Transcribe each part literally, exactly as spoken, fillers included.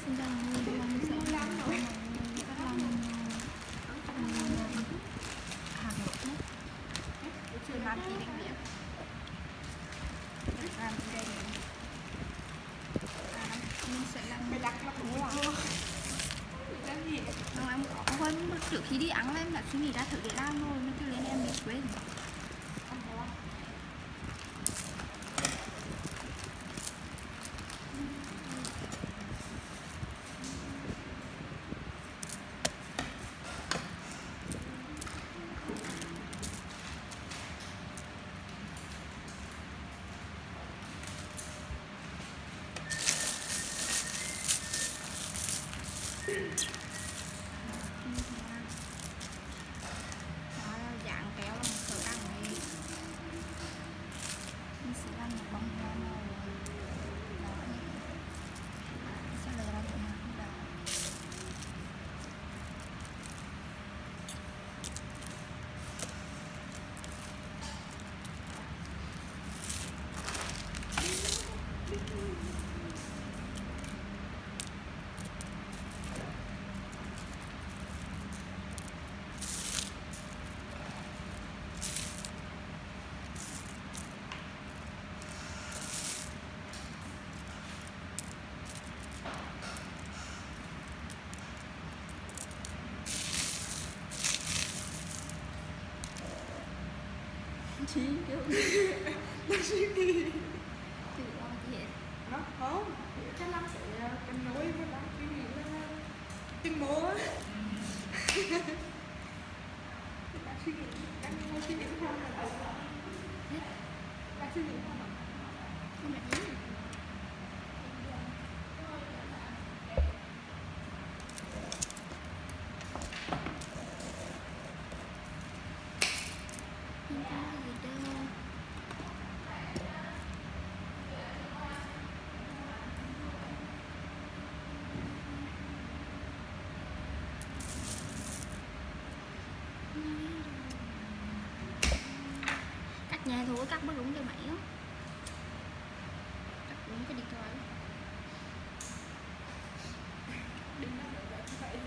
Xin chào mọi người, hôm nay mình sẽ làm cách làm hạt nốt nhé. Chưa làm gì đang biết làm gì đây à, mình sẽ làm cái đặc nó cũng là không, em có quên trước khi đi ăn em đã suy nghĩ ra thử để làm rồi nhưng cho nên em bị quên. Đó là dạng kéo là một khởi đằng này. Mình sẽ làm một bông hoa màu đỏ nhé. Sẽ lấy ra một màu đỏ. Chí kiểu nó suy nghĩ tự lo gì nó không chắc lắm sẽ cân đối với đó suy nghĩ là tìm mua đang suy nghĩ đang suy nghĩ không là đang suy nghĩ không không phải gì cắt nhà thôi, cắt mới đúng cho mày á, cắt đúng cái điện thoại đừng nói vậy vậy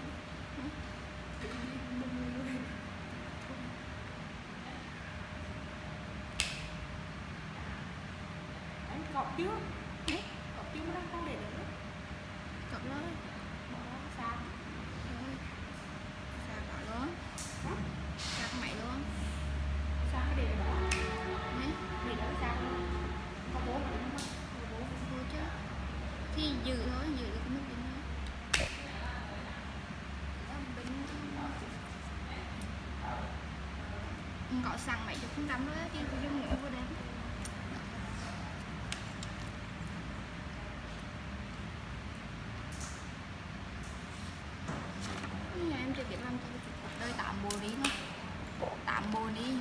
anh cọp chưa cọp chưa mới đang con để nữa cọp rồi bỏ xa rồi xa cả luôn xa cái mày luôn xa cái để đó để đó xa luôn có bố mà đúng không có bố bố chứ thì giữ thôi giữ được cái nước bình thôi có xăng mấy chục phần trăm nữa thì tôi dùng nữa vô đây nhà em chưa biết làm đời tạm bồ đi thôi tạm bồ đi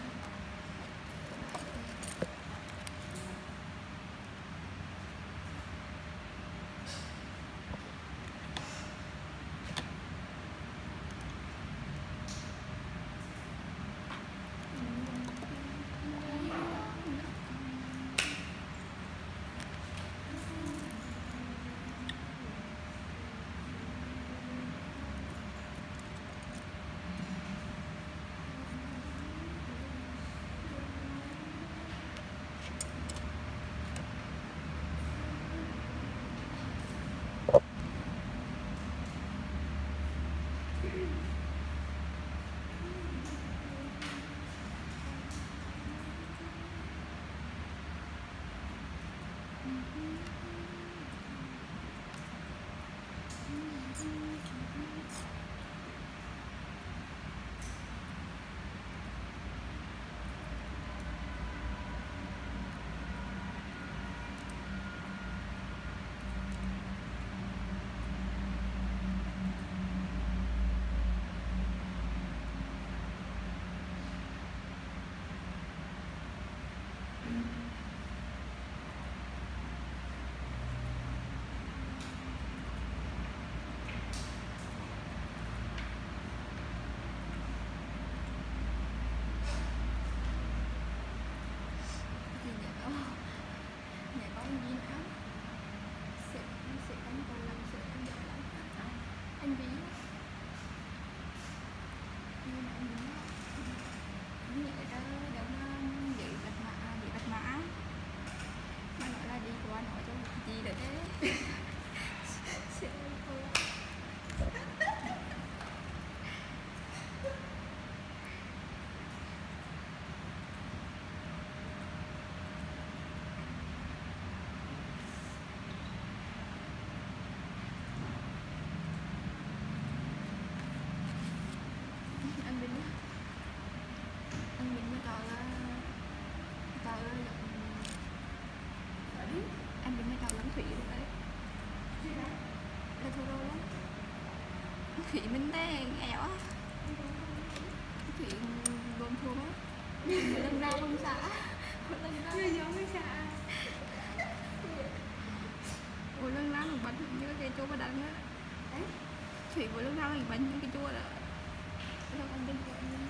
Thủy Minh té nghèo á. Thủy bơm thuốc á. Lần ra không xả. Lần ra Người giống cái xả. Ủa lần ra mình bánh như cái chua mà đánh á. Đấy. Thủy vừa lần ra mình bánh như cái chua đó. Lần ăn bên cạnh nha.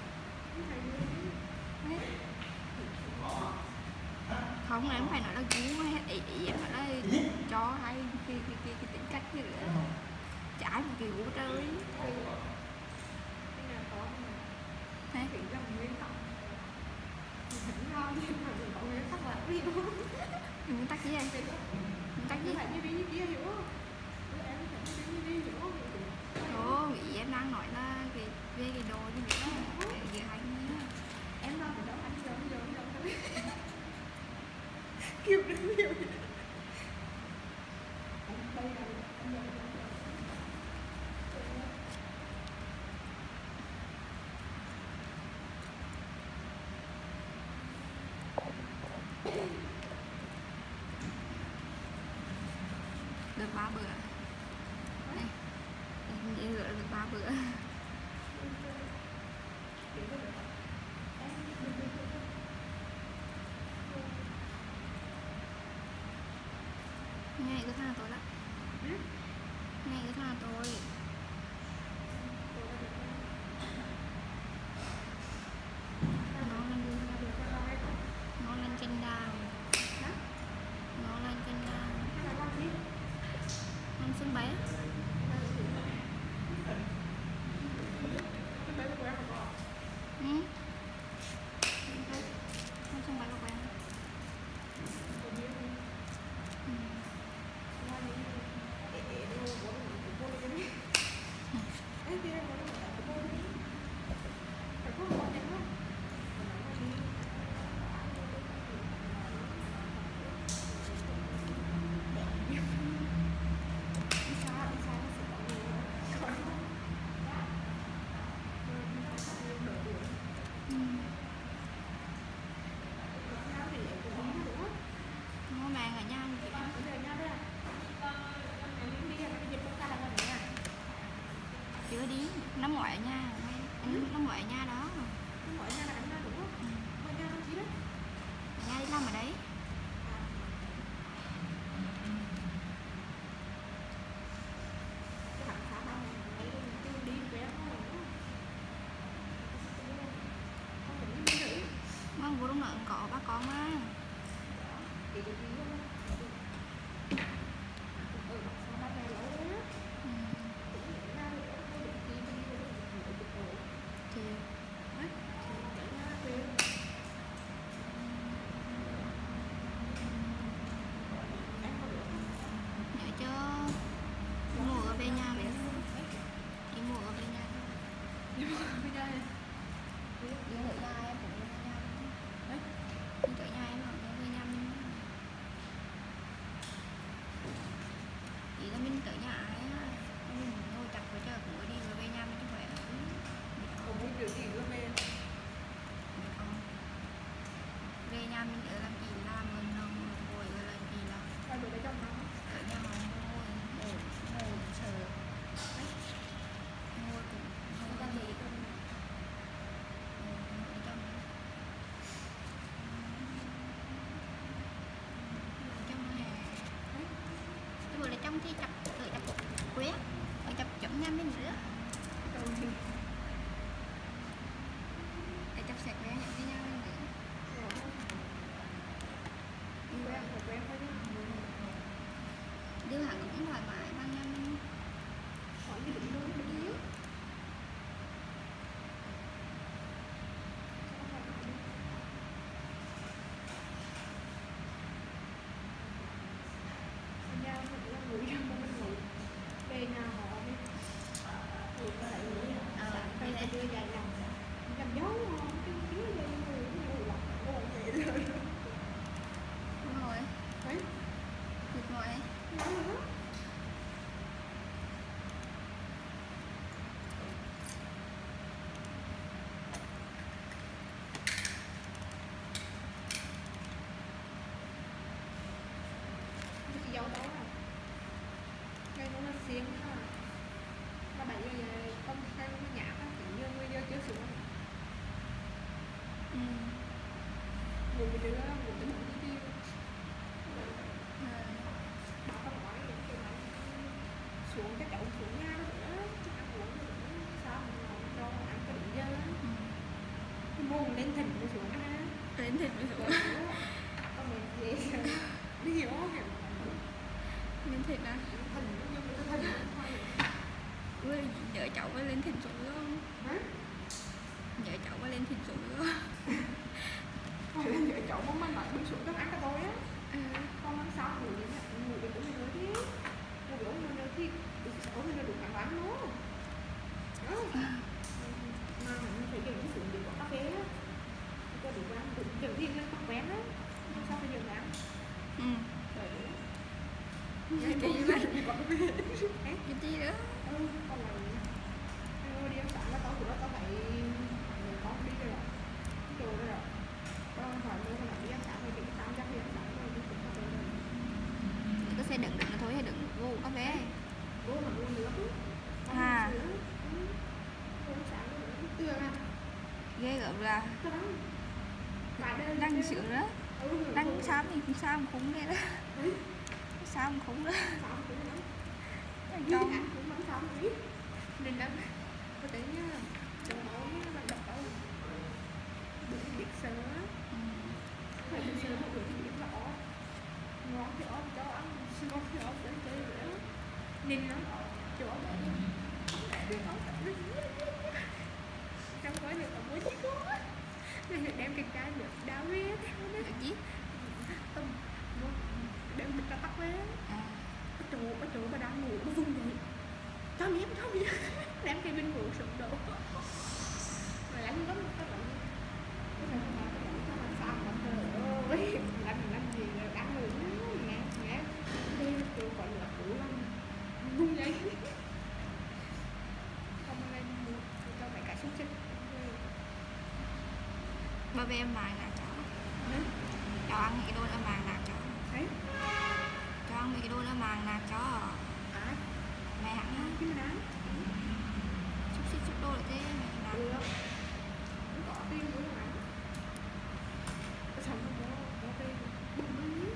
Không, em phải nói là chú hay ý ý em nói là cho hay cái cái cái, cái tính cách như nữa. Trái một kiểu trời. Thế Thủy là một nguyên tắc. Mình ngon nhưng mà mình có nguyên tắc là đi đúng. nguyên tắc gì vậy? Nguyên tắc gì? Phải như đi như kia hiểu không? Em phải như đi như đi hiểu không? Ồ, ý em đang nói là cái về cái đồ như vậy đó, về hành nhá. Em lo phải đâu anh giống giống giống kêu đến nhiều. Đây là anh giống được ba bữa. Đây, em rửa được ba bữa. Ngày cứ tha tôi đó. Ngày cứ tha tôi. Ngon lên ngon lên canh đào. Ngon lên canh đào. Ngon xương bé. Ừ. Ngon xương bé của em. Ngon màng ở nha. Chưa đi, năm ngoại ở nhà, năm ngoại ở nhà đó. Năm ngoại ở nhà là anh ra đúng không? Ừ. Ở nhà làm gì đấy? Ở nhà đi làm ở đấy. Mang vô đông lợn có ba con á. Nhớ chưa? Mua ở bên nhà mình. Đi mua ở bên nhà. Đi mua ở bên nhà này. Đi ở nhà em cũng đi nhà mình. Đấy. Đi tới nhà em hoặc đi về nhà mình. Chỉ là mình tới nhà ai á. Mình ngồi chặt với chờ cũng đi về nhà mình chứ phải. Không muốn điều gì nữa về. Về nhà mình ở làm gì làm mình không ngồi ở làm gì làm. Hai bữa đấy trong đó. Ở nhà ngồi ngồi ngồi ngồi chờ. Ngồi cũng ngồi làm gì cũng ngồi ở trong đó. Ở trong đó hè. Cái bữa là trong thì chập tự chập quét, ở chập chấm nhà mình nữa. Để chập sạch quét những cái nhà mình nữa. Quen phải quen thôi chứ. Đưa hẳn cũng thoải mái bằng nhà mình. Hỏi gì định luôn đi á. Nhà mình là người ra một mình ngủ. Về nhà họ đi. Ngủ có lại ngủ. Ờ, Phải như phải thế. đưa dài nằm. Nằm gió ngon. Cái kia về người ngủ lọc. Ngồi vậy rồi. Ngồi. Đấy. Được ngồi. Nói nữa. xuống cái cháu xuống nhà đó nữa ăn uống nữa sao mà đâu ăn cái định giờ cái mồm lên thịt nó xuống ha lên thịt mới xuống con mình dễ đi hiểu không hiểu lên thịt à thịt nhưng mà cái thịt ui nhớ cháu phải lên thịt rồi không hả nhớ cháu phải lên thịt rồi không phải lên nhớ cháu mong mình nói đi xuống các ăn cái tối á ừ. con ăn sao ngủ đến ngủ đến cũng mới thế ngủ đến cũng mới thì có mình được ăn bán nó đó mà mình phải dùng cái sự để có cà phê á cho đủ ăn đủ kiểu gì nó tóc vén á nhưng sao bây giờ ăn ừ cái gì mà có cà phê cái gì nữa ừ con là anh đi ăn sáng là tao tụi nó tao phải mình con đi rồi cái đồ rồi tao hỏi mua là đi ăn sáng thì cái sáng chắc đi ăn sáng rồi đi cũng cà phê rồi có xe đựng được là thôi hay đựng vô cà phê vô mà mua nước à tươi mà ghê gớm là đang đang sướng đó đang sao thì cũng sao mà khủng ghê đó sao mà khủng đó trong cũng vẫn sao mà biết nên đó có thể nhá chỗ máu nó bạn đọc đâu bữa biết sớ phải biết sớ một bữa thì biết rõ ngon thì ốp cho ăn ngon thì ốp để chơi nữa nên nó chỗ ốp để ốp trong gói được ở mỗi chiếc có nên được đem cái chai được đá vé theo nó được gì tâm đem bịch ra tắt vé à ở chỗ ở chỗ mà đang ngủ nó vung vậy cho miếng cho miếng đem cái bên ngủ sụp đổ mà lắm lắm các bạn cái này mà các bạn cho bạn sao mà trời ơi làm làm gì rồi đang ngủ nghe nghe đi chỗ gọi là ngủ lắm vung vậy không lên mua cho mày cả xúc xích ba bé em màng nào chó cho ăn cái đôi ở màng nào chó đấy cho ăn mấy cái đôi ở màng nào chó à mẹ hẳn á cái mà đáng xúc xích xúc đôi là thế mày làm được cũng có tiền nữa mà xong rồi có có tiền bùng bùng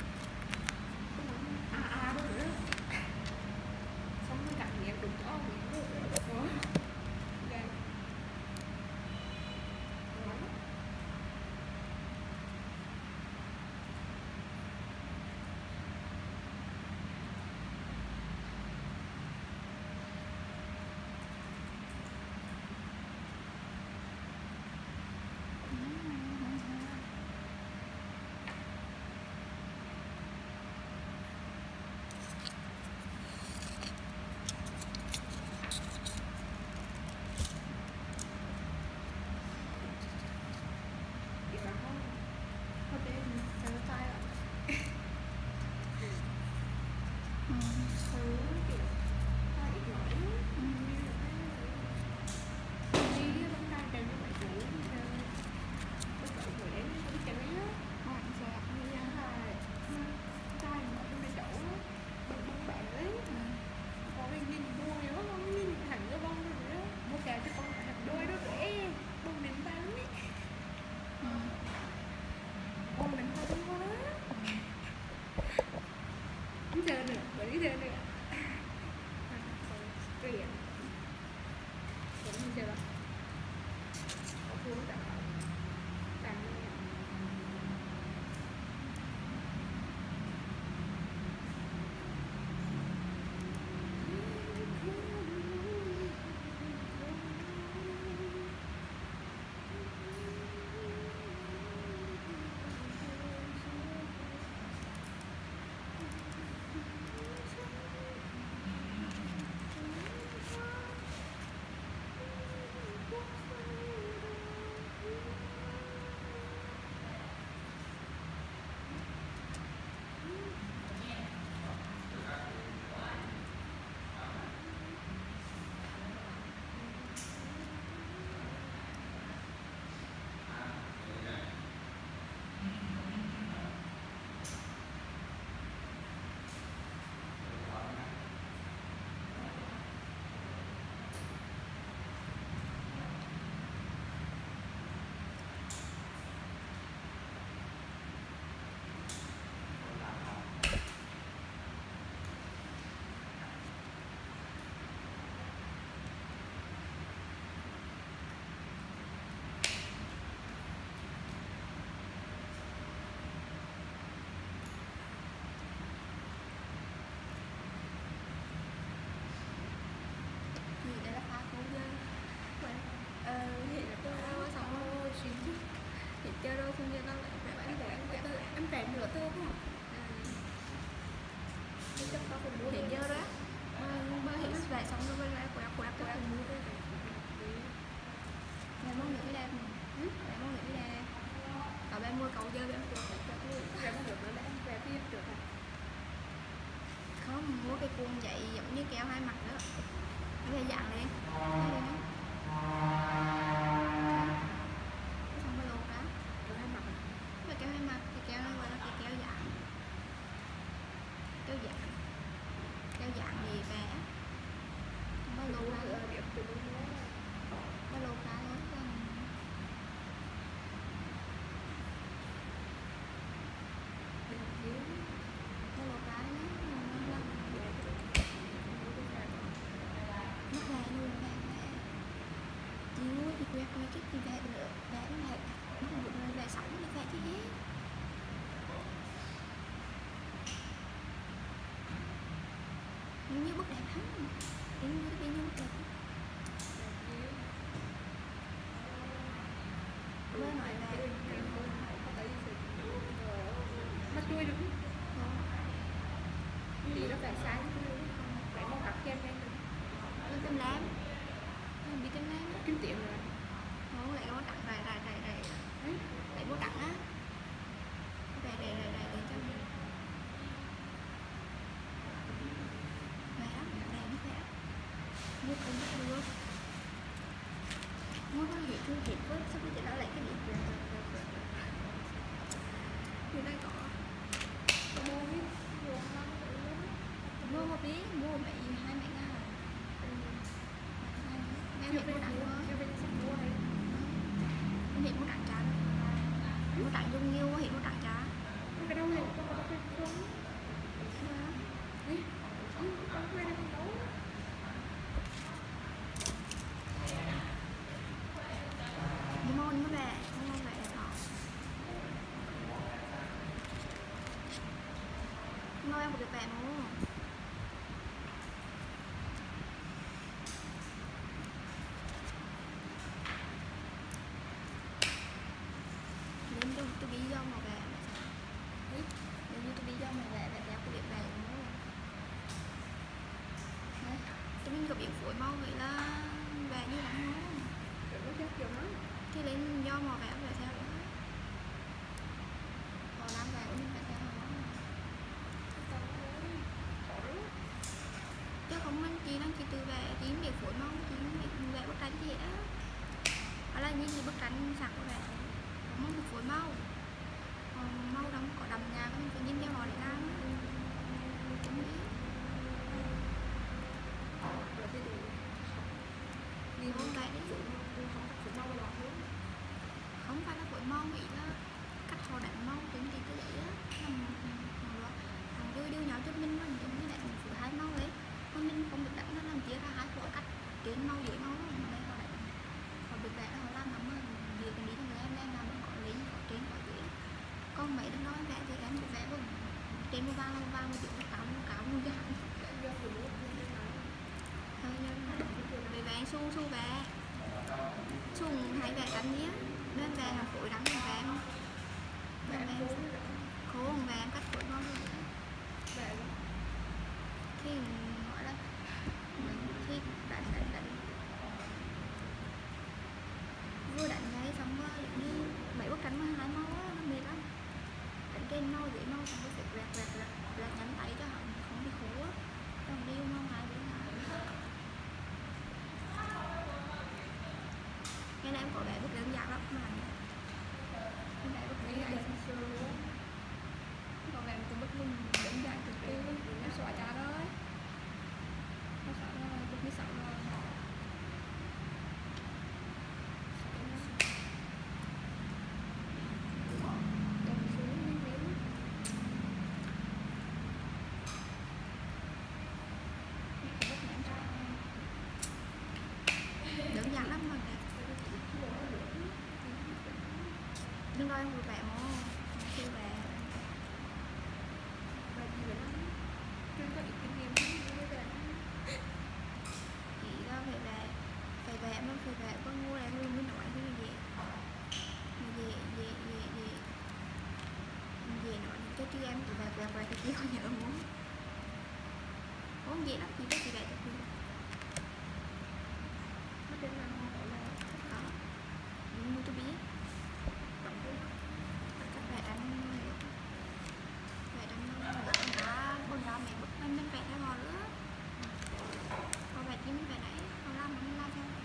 à à đó nữa xong rồi cảm nhận được cho mình đó đây giờ nữa, bởi giờ nữa tiền vẫn như giờ có phương đảm bảo đảm hiện giờ đó bơ hiện lại xong rồi lại quẹt quẹt quẹt ngày món nữa đẹp ngày món nữa đẹp ở bên mua cầu dơ bên không mua cái cuộn vậy giống như kéo hai mặt đó cái dạng lên xong mới luộc đó kéo hai mặt cái kéo hai mặt thì kéo nó gọi là cái kéo dạng kéo dạng kéo dạng gì vẽ mới luộc ra mới luộc ra luôn mới luộc ra nhé nó về luôn về về chiếu thì quẹt quẹt chút thì về nữa về nó lại nó không được về sống thì về chứ hết như bức đẹp lắm tính như cái như bức đẹp mới nói về mắt chui đúng thì nó phải sáng phải mong cặp kem em nó tem lám nó bị tem lám kiếm tiền rồi nó lại có tặng rải rải rải rải lại có tặng á rải rải rải rải đến cho mình vẽ lắm đẹp nó vẽ mua không biết được mua có gì thương thiệt với sao bây giờ nó lại cái gì như đây có mua biết mua một tí mua mấy hai mấy ngàn nghe việc mua tặng thôi việc mua tặng trả mua tặng dung nhiêu hiện mua tặng trả cái đâu này con có cái xuống đi con quay đây con đấu đi môn nó về môn về đẹp họ nói em một cái vẻ mua đến cho tôi bí do mà về đến như tôi bí do mà về là đẹp của điện về mua tôi mình có biển phổi mau vậy là về như lắm không cái lên do màu vẽ về theo nữa còn làm về cũng phải theo nó chứ không anh chị đang chị từ về chị bị phổi mau chị bị về bức tranh gì đó đó là như bức tranh sẵn của về không bị phổi mau còn mau đóng có đầm nhà có phải nhìn theo họ để làm đi không vậy không phải là phổi mau nghĩ là cách họ đánh mau tính thì cái đấy á thằng đưa đưa nhỏ cho mình nó giống như lại mình phổi hai mau ấy mà mình không được đánh nó làm chia ra hai phổi cách trên mau dưới mau mà đây họ đánh họ được vẽ họ làm lắm mà vừa cái lý thằng em em làm có lính có trên có dưới con mấy đứa nói vẽ thì em cũng vẽ luôn trên một vang một vang một chuyện nó cáo cáo luôn chứ hẳn thôi nhưng về vẽ su su vẽ sùng hay vẽ đánh nhé bên về hàng phổi đắng hàng vẽ không bên về khổ hàng vẽ cách phổi ngon luôn khi gọi là khi đánh đánh đánh vừa đánh ngay xong rồi như mấy bức tranh mà hai máu á nó mệt lắm đánh trên mau dưới mau xong rồi phải quẹt quẹt quẹt quẹt nhắn tay cho họ không bị khổ á xong đi mau hai bên cái này em có vẻ bức đơn giản lắm mà cái này bức đơn giản còn em có bức đơn giản cực kỳ em xóa trả thôi nó xóa rồi bức như xóa rồi đơn giản lắm mà đẹp đừng nói em vừa vẽ mà chưa vẽ chỉ ra phải vẽ phải vẽ mà phải vẽ con mua em luôn mới nói cái gì về về về về về nói cho chị em tụi vẽ vẽ vẽ cái gì không nhớ muốn cũng dễ lắm, chị có chị vẽ cho mình. Nó trên nào không phải là Đó, mua cho biết. Các vẽ đánh vẽ đánh con đá con đá mẹ bức lên mình vẽ theo họ nữa. Họ vẽ chứ mình vẽ đấy, họ làm mình làm theo.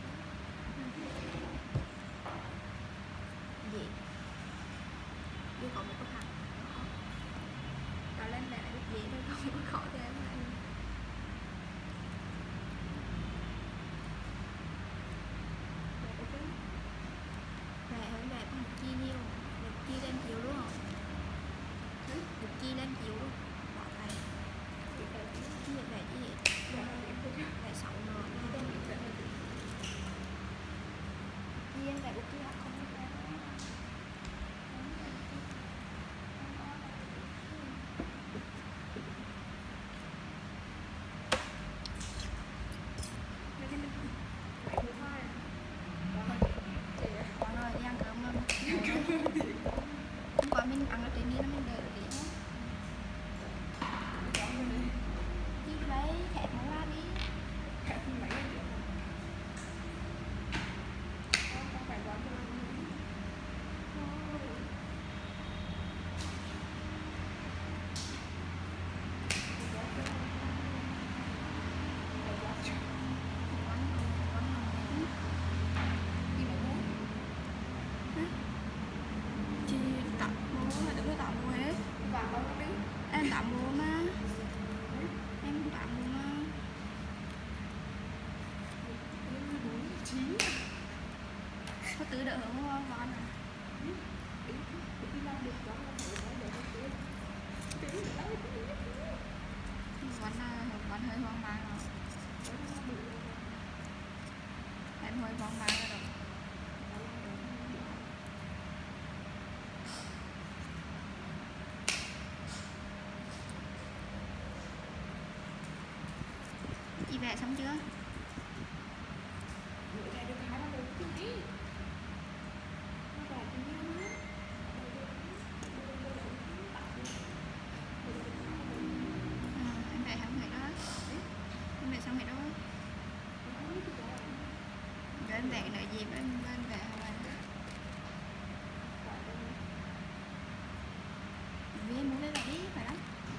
Dễ. Đưa có một bức hàng. Đó lên vẽ lại dễ thôi, không có khó thế mà. Vẽ hơn vẽ con một chi nhiều, một chi lên chiều đúng không? Một chi lên chiều luôn, bỏ thầy. Chi vẽ vẽ chi hết, vẽ xấu rồi. Chi em vẽ một chi học không vẽ. Còn rồi đi ăn cơm không? Hôm qua mình ăn ở trên kia nó mình đợi đi hết. Đi lấy thẻ nó ra đi. Chị tặng mua là đừng có tặng mua hết. Em tặng mua mà. Em cũng tặng mua mà. Có tự đỡ hưởng không con à? Quán quán hơi hoang mang rồi. Em hơi hoang mang rồi. Chị vẽ xong chưa? À, em vẽ xong rồi đó. Em vẽ xong rồi đó. Giờ em vẽ nợ gì em em vẽ rồi. Vì em muốn vẽ vẽ đi, phải lắm.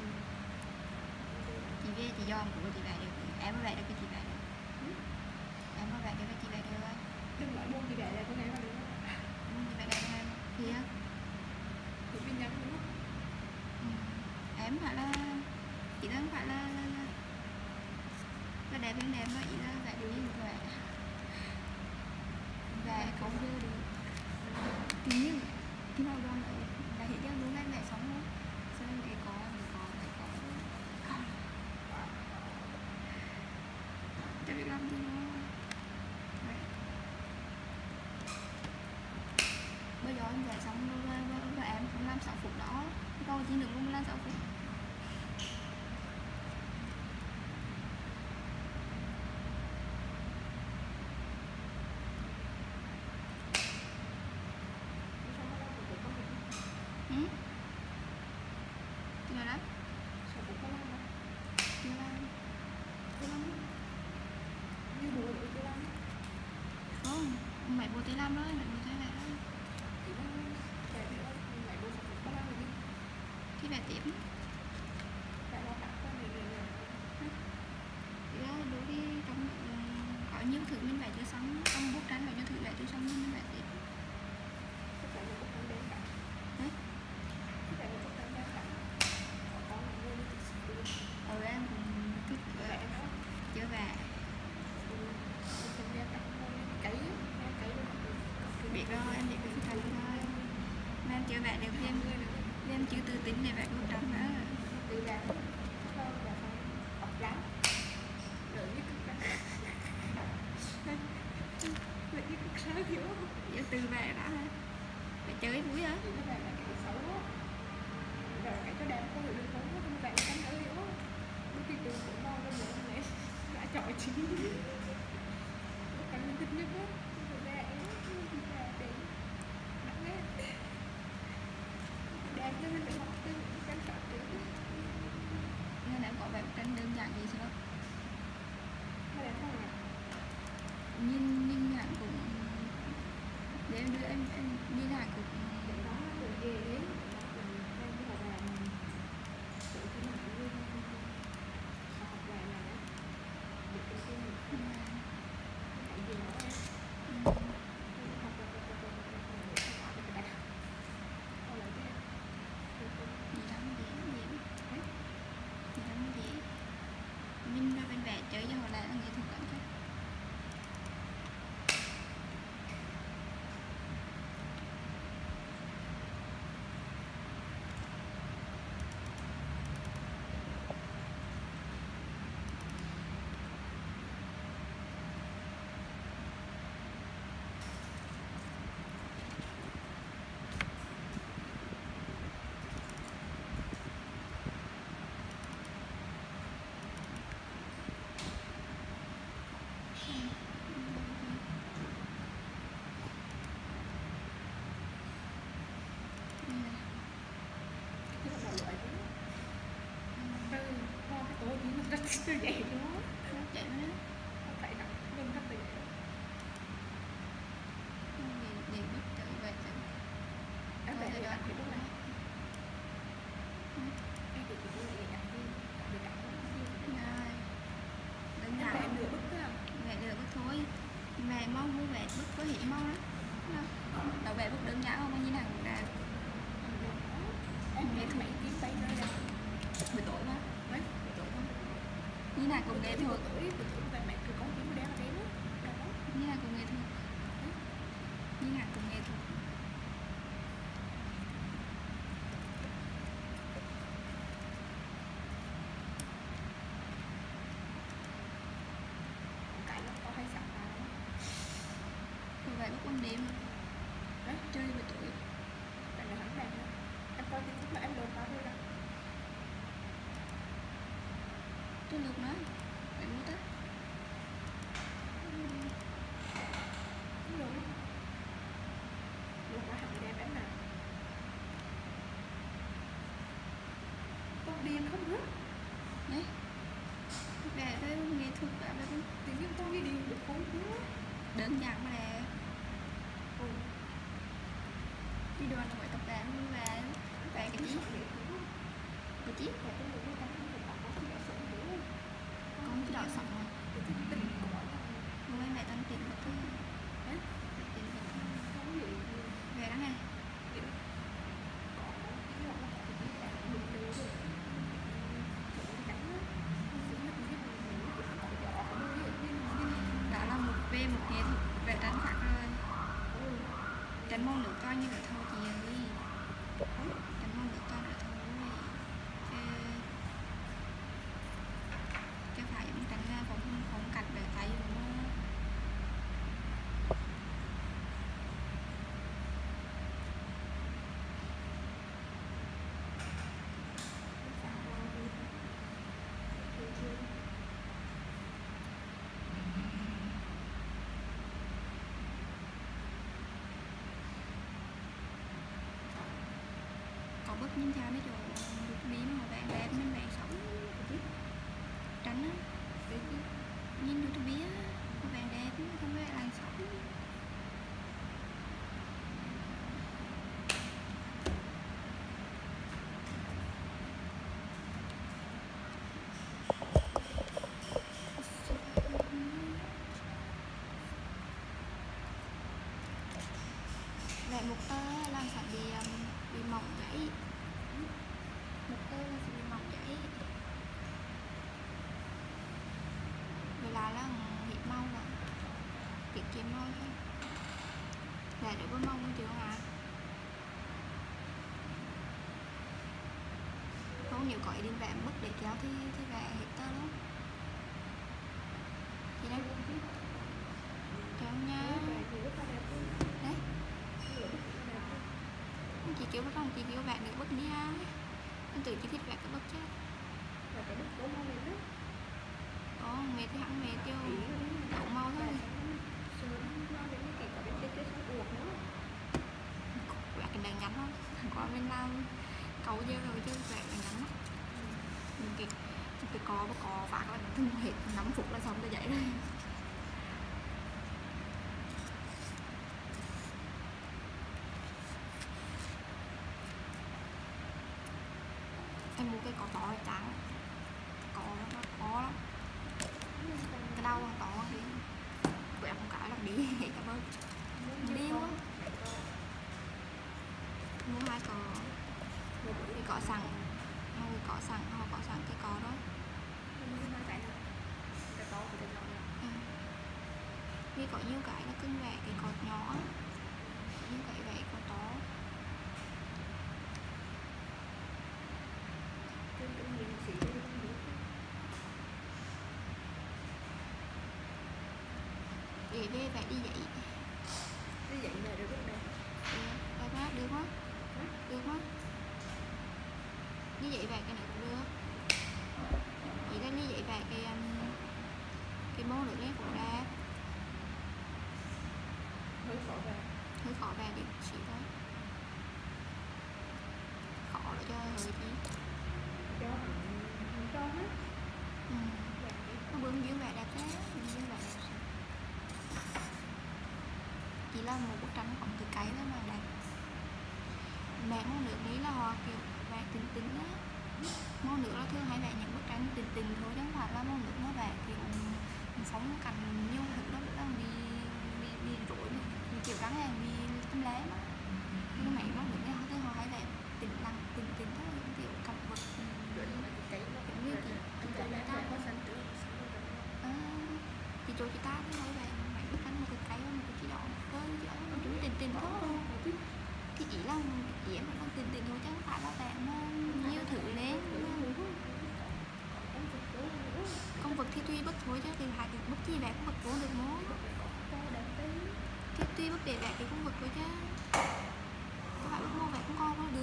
Chị về chị dòm của chị vẽ được. Em mới vẽ được cái chị vẽ được. Em mới vẽ được cái chị vẽ được. Đừng nói buông chị vẽ lại con này vào được. Ừ, chị vẽ đẹp em. Thì á. Thì pin nhắn đúng không? Ừ. Em phải là chị đang phải là là, là, là đẹp em đẹp mà chị là vẽ được như vậy. Vẽ không đưa được. Nhưng khi nào đoan lại là hiện ra luôn em vẽ sống luôn. Sao em để có để có để có không. Cho biết làm gì nữa. Bây giờ em vẽ xong rồi và, và, và em không làm sáu phút đó. Rồi chỉ đừng không làm sáu phút. Ừ? Rồi đó. Chưa làm. Không, mày bố tí làm đó, mày bố tí lại đó. Thì vẽ tiếp. Thì đó, đối đi trong có nhiều thứ mình vẽ chưa xong, trong bức tranh có nhiều thứ vẽ chưa xong nên mình vẽ tiếp. Đấy. Ừ, em cũng thích vẽ. Chưa vẽ. Biết rồi, em biết cái thực hành thôi. Mà em chưa vẽ được vì em, vì em chưa tự tin để vẽ bức tranh nữa. Tự vẽ học lắm. Đợi như cực ra. Đợi như cực sao hiểu không? Giờ tự vẽ đã hả? Phải chơi vui hả? Nó vẽ là cái xấu á. Rồi cái cho đẹp không được được không? Nó không vẽ cái nữa hiểu không? Lúc khi trường cũng ngon lên nữa này. Đã chọi chí. Lúc cái mình thích nhất á. Rồi vẽ á. Vẽ để nặng á. Đẹp nên mình phải học từ cái cảnh sát trước. Nên em có vẽ bức tranh đơn giản gì sao? em đưa em em đi nào cũng Để đó nó về đến nó cũng đang cái là làm tự cái nào cũng như học về này á được cái cái cái gì đó á học học học học học học học học học lại cái gì lắm dễ dễ gì lắm dễ mình ra bên vẽ chơi cho họ lại là nghệ thuật lắm chứ. như vậy đó nó chạy nó không phải đọc nhưng rất là vậy để để biết tự vậy tự em Thôi phải thì đọc đó. thì lúc này em thì chỉ có lại đọc đi để đọc Rồi đơn em phải giản nửa bức thôi à vẽ được bức thôi mẹ mong muốn vẽ bức có hiện mong lắm đầu vẽ bức đơn giản không như nào cũng đẹp em nghe mấy tiếng bay nơi đâu buổi tối quá mấy buổi tối không như nào cũng nghệ thuật buổi tối buổi tối về mẹ cứ có tiếng đeo đến đó đó như nào cũng nghệ thuật như nào cũng nghệ thuật cái nó có hay sẵn nào rồi vẽ bức ban đêm đấy chơi buổi tối tại là hắn đẹp nữa em coi thì cũng là em lột bao nhiêu đâu tôi lượt nói vẽ bút á cũng được lột quá hẳn đẹp em nào con điên không rước đấy vẽ với nghệ thuật vẽ với bức tự nhiên con đi điên được không rước đơn giản mà đẹp ừ. đi đoàn là phải tập vẽ luôn vẽ vẽ cái gì cái gì con cái đỏ sọng mà hôm nay tao tìm một cái tìm một về đó nghe đó là một về một nghệ thuật vẽ tranh khác rồi tranh môn nước coi như vậy thôi chị ơi tranh môn nước coi là thôi chứ chứ phải những tranh ra cũng không cạch để tay luôn á có bức nhìn theo mấy chỗ được bí mà bạn đẹp nên bạn sống tránh á nhìn được bí á mà bạn đẹp không phải làn sóng vẽ một tơ làm sẽ bị bị mỏng giấy một tơ là sẽ bị mỏng giấy vậy là là hiện mau là tiết kiệm mau thôi để được với mong chưa à không nhiều có ý định vẽ bức để kéo thì thì vẽ hết tơ lắm thì đây kéo nha đấy chị kêu bắt đầu chị kêu bạn được bức đi ha anh tự chị thích vẽ cái bức chứ là cái bức của mong này đó ồ mệt thì hẳn mệt chứ đậu mau thôi vẽ cái đằng nhắn không có bên nào cầu dơ rồi chứ vẽ cái nhắn mình kịp cái có có phạt là thân hết nắm phục là xong rồi vậy rồi có nhiều cái là cưng vẽ cái cột nhỏ, như cái vẽ cột to. Để về vẽ đi dậy. Đi dậy về được không đây? Được, ba được quá. Được quá. Như vậy vẽ cái này cũng được. Chỉ là như vậy vẽ cái um, cái môn được đấy cũng đẹp. Hơi khó về. Hơi khó vẽ đi chỉ thôi. Khó là cho hơi gì? Cho cho hết. Ừ. Nó bướm dưới vẽ đẹp thế, bướm dưới vẽ đẹp. Chỉ là một bức tranh còn từ cái đó mà đẹp. Mẹ món nước đấy là họ kiểu vẽ tình tình á. Món nước là thường hay vẽ những bức tranh tình tình thôi, chứ không phải là món nước nó vẽ kiểu phóng cảnh nhiều thứ đó là bị bị bị rối, bị kiểu rắn hay bị tâm lé mà. Nhưng mấy món nước này họ thường họ hay vẽ tình lặng tình tình thôi, những kiểu cảnh vật cũng như chị chị chỗ chị ta có sẵn trước. À, chị chỗ chị ta thì hay vẽ mấy bức tranh một cái cây một cái chỉ đỏ thôi, chỉ đỏ một chút tình tình thôi. Thì chỉ là chỉ em là tình tình thôi chứ không phải là vẽ nó nhiều thứ lên. Con vật thì tùy bất thôi chứ thì hãy được bất chi vẽ con vật cũng được mốt. Thì tùy bất để vẽ cái con vật thôi chứ có phải bất mô vẽ con con có được.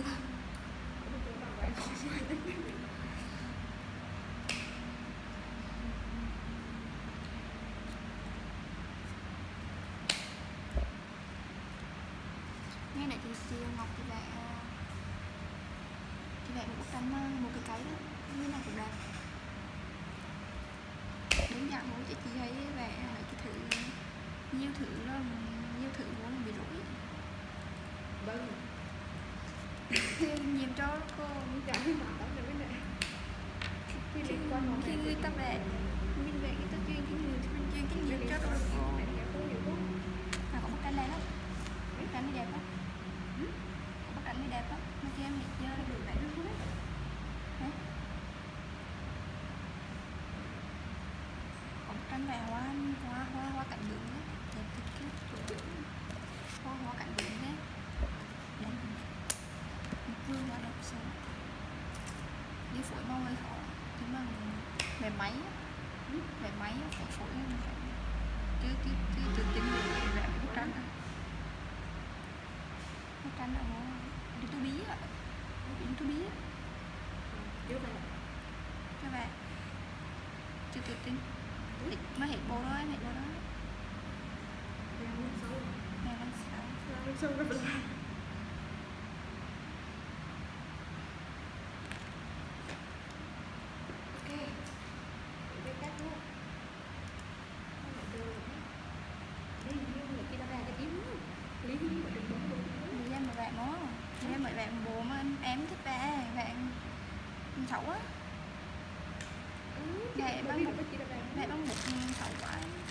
Nghe này thì chị Ngọc thì vẽ thì vẽ một bức tranh một cái cái đó như này cũng đẹp. Đúng dạng muốn cho chị thấy vẽ lại cái thử nhiều thử là nhiều thử muốn là bị rủi. Vâng. Nhiều cho cô Chẳng mà tao được cái này. Khi liên quan vào khi người ta vẽ mình vẽ cái ta chuyên cái người thì mình chuyên cái nhiều cho tôi mà có bức tranh này lắm, bức tranh đẹp lắm, bức tranh này đẹp lắm mà chị em nghĩ chơi được vẽ được hết. Có bức tranh vẽ hoa hoa hoa hoa cảnh vượng đấy, đẹp thật cái hoa hoa cảnh vượng đấy, đẹp vương hoa đẹp xấu. Đi phổi màu hơi khó nhưng mà về máy về máy phổi phổi chứ chứ chứ tự tin về vẽ bức tranh này. Bức tranh là nó đi tu bí ạ, đi tu bí á, cho vẽ chứ tự tin nó hết bộ đó hết bộ đó ngày năm sáu Lý em mà vẽ nó Lý em mà vẽ bố mà em thích vẽ vẽ xấu á, vẽ bằng bút vẽ bằng bút xấu quá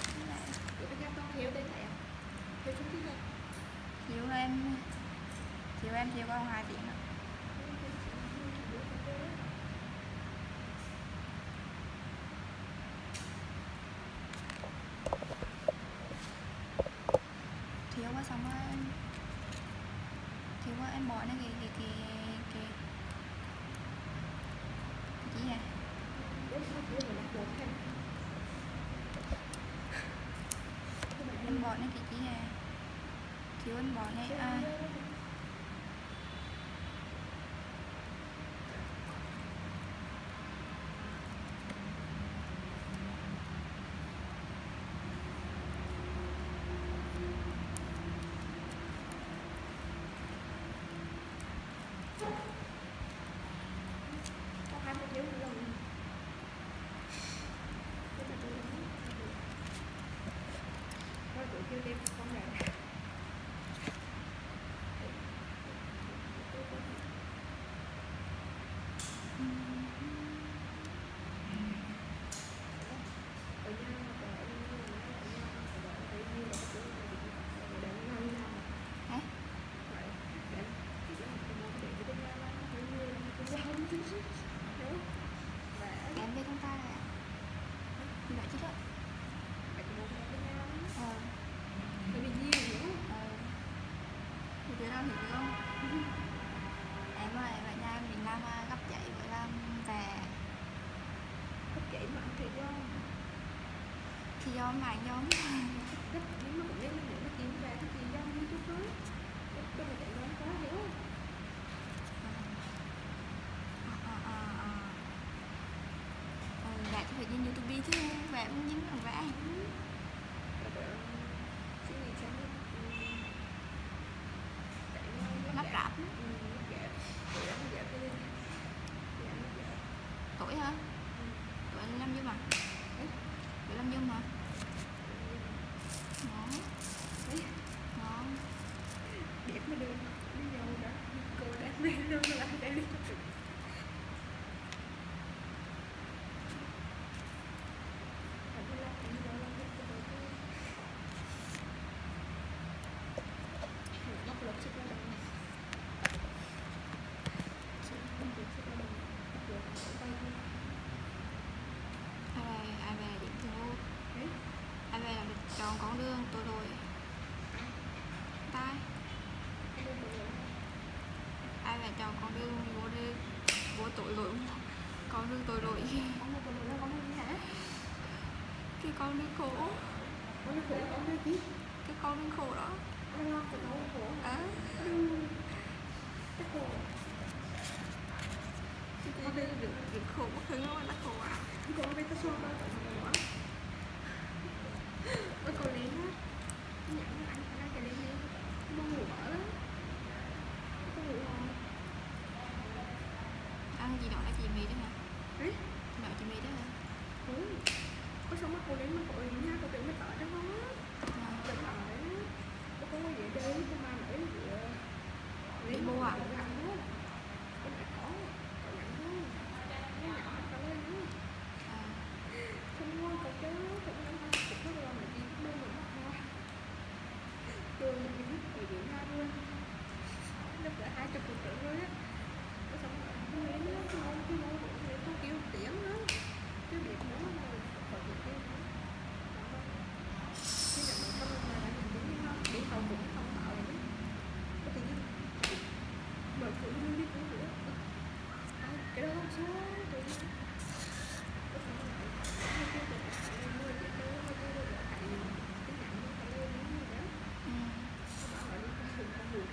chiều em chiều em chiều con hai tiếng nữa. Thiếu quá xong rồi em thiếu quá em bỏ nó cái cái cái cái cái gì này em bỏ nó cái gì này thiếu em bỏ này à. thì do mạng giống Rất nếu mà cũng biết là những cái tiền về cái tiền do YouTube đó. Tôi mà chạy nói quá hiểu. à, à, à, à. Ừ, vậy thì phải nhìn YouTube chứ vẽ cũng dính bằng vẽ lắp ráp tuổi hả? Tuổi năm dung à? Tuổi năm dung hả? Ngon ngon đẹp mà được đi nhau đó cô đã lên luôn là đây đi ai về ai về điểm thường ai về là được chọn con đường tôi rồi tai ai về chọn con đường vô đi vô tội lỗi con đường tội lỗi cái con đường khổ cái con đường khổ đó à. Con đường được được khổ một thứ mà nó khổ à con bây giờ xóa bao nhiêu nữa ôi còn lên á nhận anh anh cái lên đi không ngủ bỏ lắm không ngủ không ăn gì đó là chị mì đó hả? Đấy Đó chị mì đó hả? ừ có xong mắt cô lên mà cô lên nha cô tưởng mới tỏ đó không á đừng ở đấy cô không có gì đây cô mang ở đi mua à? Cô lại có cậu nhận thôi nó nhỏ cậu lên nữa không mua cậu chứ cũng năm hai chục nó rồi mà chị mua mình mất hoa tôi mình đi biết thời điểm ra luôn lúc đã hai chục triệu rồi á có xong rồi không nghĩ nữa cái môn cái môn của người tôi kêu tiếng nữa chứ biệt nữa mà khỏi việc kêu nữa chứ là mình không mà đã nhìn tiếng không đi tàu cũng không tạo nữa có tự nhiên bởi phụ nữ đi cũng nữa cái đó không sao tự nhiên có thể là cái cái cái cái mua cái cái cái cái cái cái cái nhận nó phải lên như đó các bạn gọi đi không không được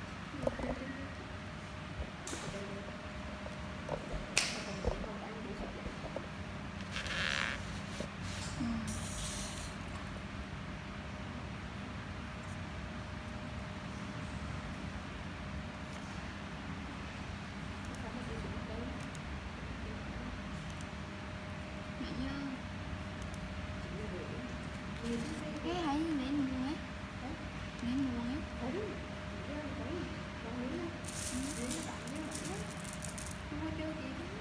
cái hãy đến mua ấy đến mua ấy mua chưa gì đó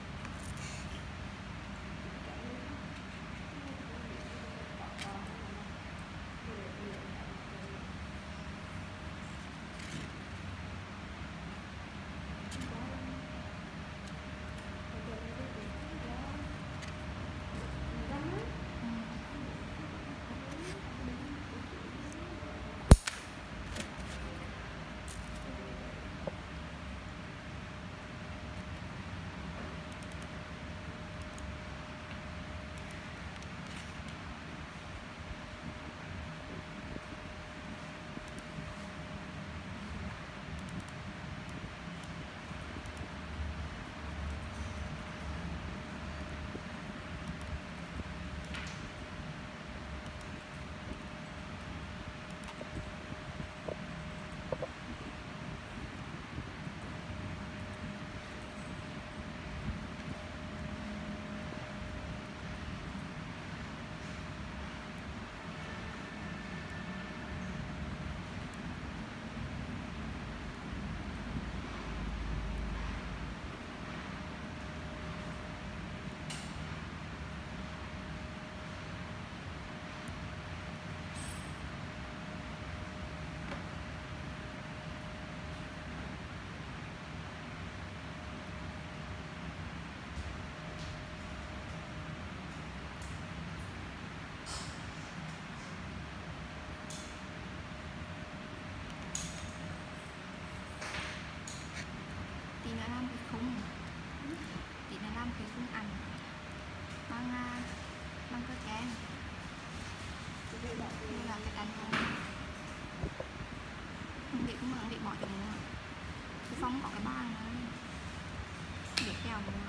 Phong có cái bàn này để kèo mà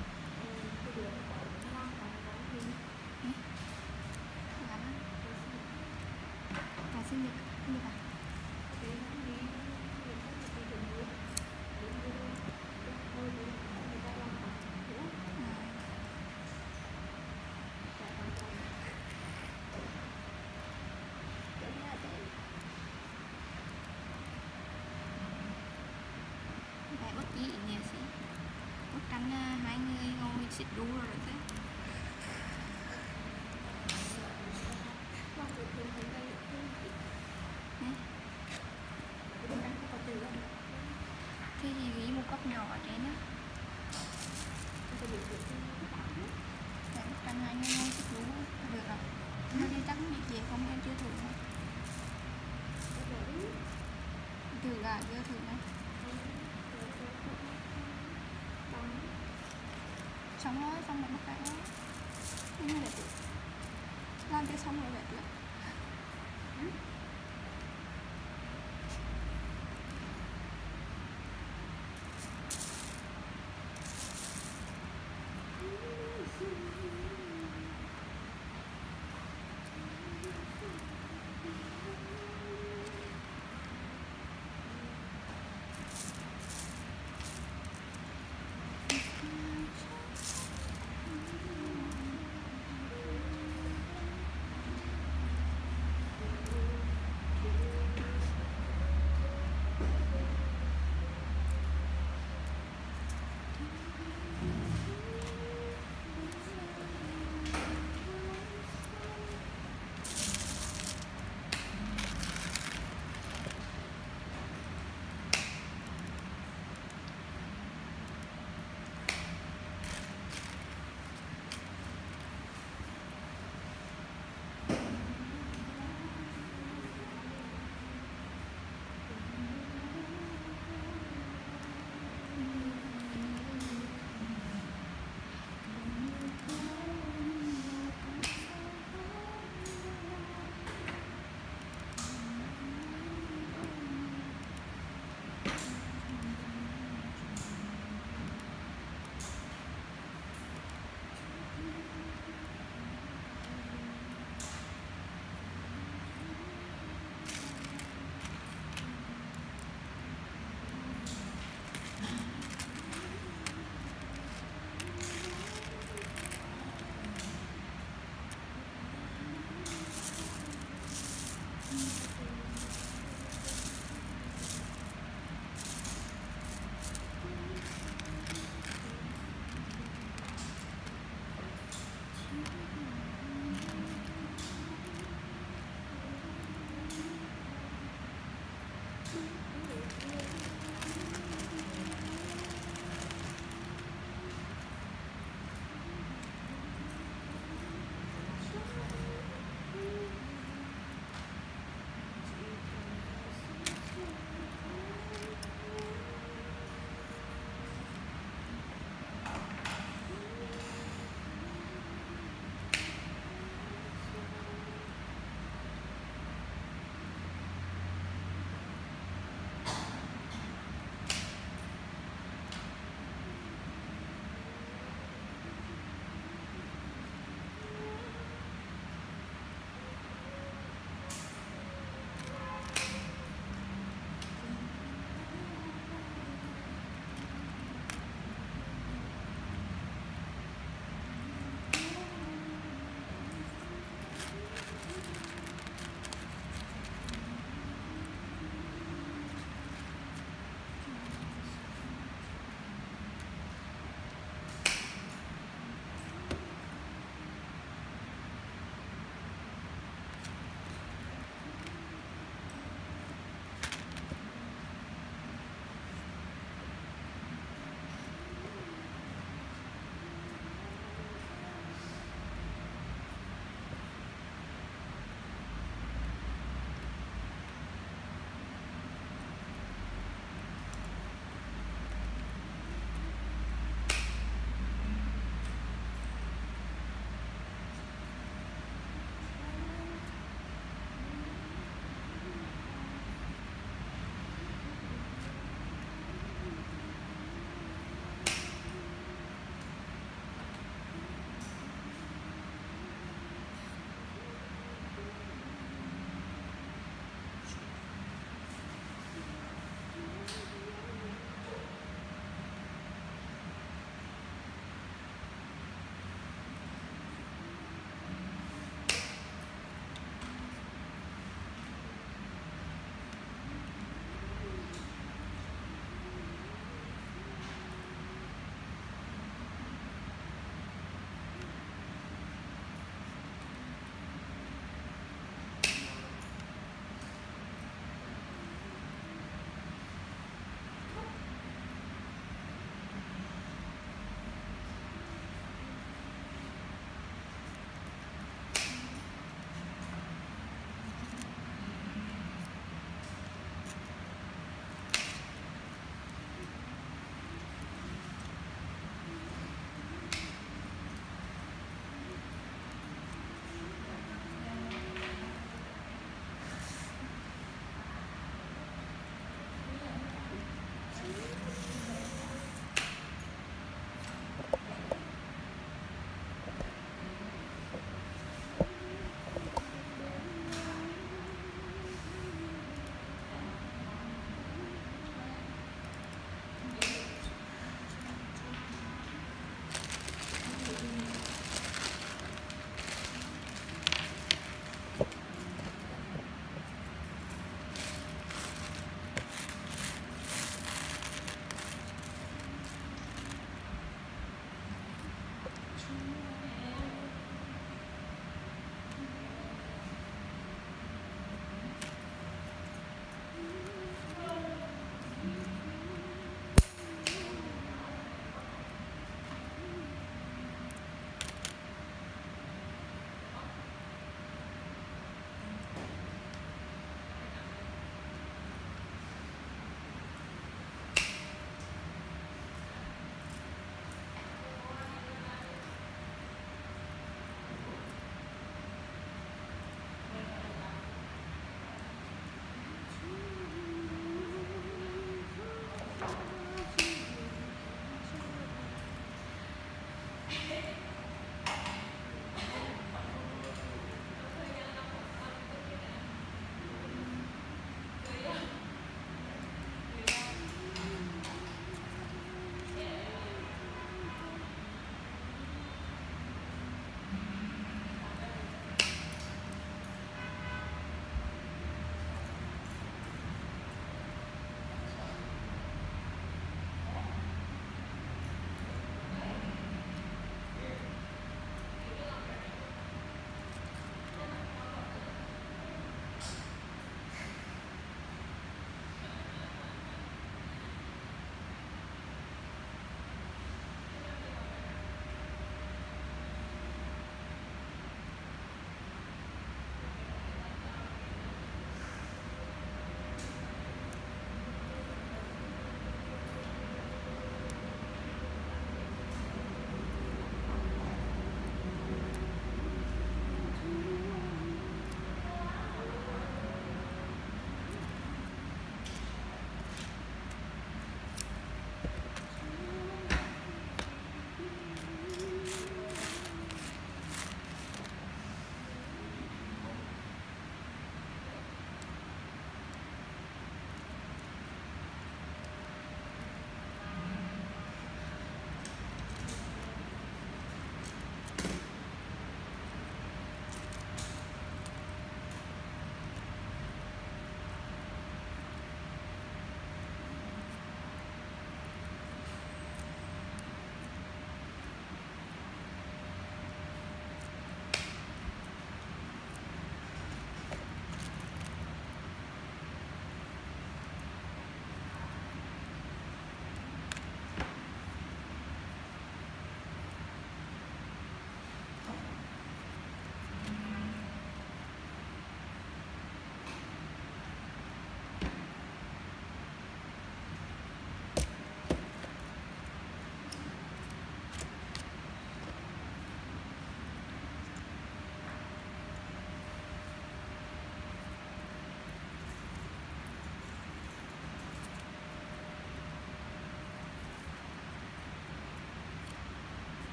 cả sinh nhật sinh nhật à? Mẹ bất ý nhỉ chị bất canh hai người ngồi xịt đu rồi đấy thế. Thế thì ghi một cốc nhỏ ở trên á. Để bất canh hai người ngồi xịt đu được rồi. Nó đi chắc bị chè không em chưa thử nữa. Thử gà chưa thử nữa. Xong rồi, xong rồi bắt cái đó. Nhưng mà để làm cho xong rồi vậy được.